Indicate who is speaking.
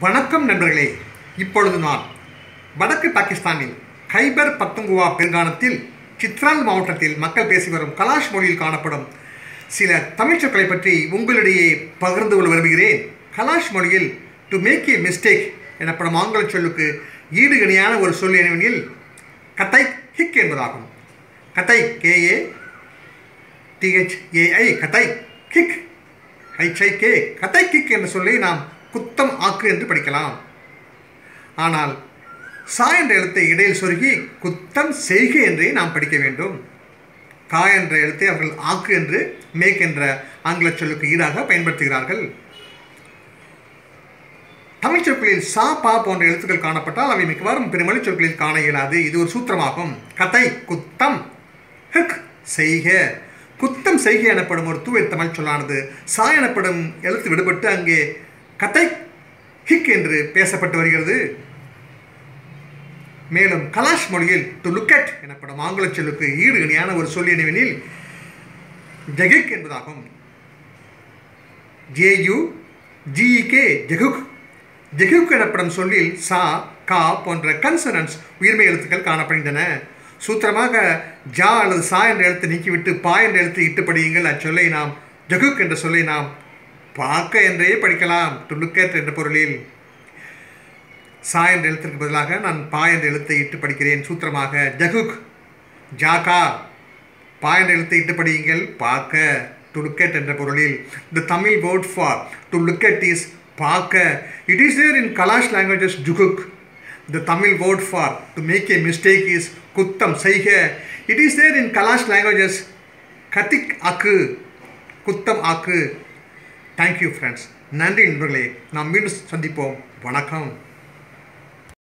Speaker 1: வணக்கம் நண்பர்களே. இப்பொழுது நான் வடக்கு பாகிஸ்தானில் கைபர் பக்துன்குவா பெருங்கானத்தில் சித்ரால் மாவட்டத்தில் மக்கள் பேசி வரும் கலாஷ் மொழியில் காணப்படும் சில தமிழ் சொற்களை பற்றி உங்களிடையே பகிர்ந்து கொள்ள விரும்புகிறேன். கலாஷ் மொழியில் டு மேக் ஏ மிஸ்டேக் எனப்படும் ஆங்கில சொல்லுக்கு ஈடு இணையான ஒரு சொல் என்னவெனில் கத்தை ஹிக் என்பதாகும். கத்தை KATHAI கத்தை கிக் HIK கத்தை கிக் என்ற சொல்லை நாம் குத்தம் ஆக்கு என்று படிக்கலாம். ஆனால் சா என்ற எழுத்தை இடையில் சொருகி குத்தம் செய்கை என்றே நாம் படிக்க வேண்டும். கா என்ற எழுத்தை அவர்கள் ஆக்கு என்று மேக் என்ற ஆங்கில சொல்லுக்கு ஈடாக பயன்படுத்துகிறார்கள். தமிழ் சொற்களில் சா பா போன்ற எழுத்துக்கள் காணப்பட்டால் அவை மிக்கவாறும் பிறமொழி சொற்களில் காண இயலாது. இது ஒரு சூத்திரமாகும். கதை குத்தம், ஹிக் செய்க. குத்தம் செய்கை எனப்படும் ஒரு தூய தமிழ் சொல்லானது சா எனப்படும் எழுத்து விடுபட்டு அங்கே கத்தை ஹிக் என்று பேசப்பட்டு வருகிறது. மேலும் கலாஷ் மொழியில் டு லுக் அட் எனப்படும் ஆங்கில சொல்லுக்கு ஈடு இணையான ஒரு சொல் என்னவெனில் ஜகிக் என்பதாகும். JUGEK ஜகுக். ஜகுக் எனப்படும் சொல்லில் சா கா போன்ற கன்சனன்ஸ் உயிர்மை எழுத்துக்கள் காணப்படுகின்றன. சூத்திரமாக ஜா அல்லது சா என்ற எழுத்தை நீக்கிவிட்டு பா என்ற எழுத்தை இட்டு படியுங்கள். அச்சொல்லை நாம் ஜகுக் என்ற சொல்லை நாம் பார்க்க என்றே படிக்கலாம். டு லுக் அட் என்ற பொருளில் சா என்ற எழுத்திற்கு பதிலாக நான் பா என்ற எழுத்தை இட்டு படிக்கிறேன். சூத்திரமாக ஜகுக் ஜாகா பா என்ற எழுத்தை இட்டு படியுங்கள் பார்க்க. டு லுக் அட் என்ற பொருளில் the Tamil word for to look at is பார்க்க. It is there in Kalash languages ஜுகுக். The Tamil word for to make a mistake is குத்தம் செய்க. It is there in Kalash languages கத்திக் ஆக்கு குத்தம் ஆக்கு. Thank you friends. நன்றி நண்பர்களே. நாம் மீண்டும் சந்திப்போம். வணக்கம்.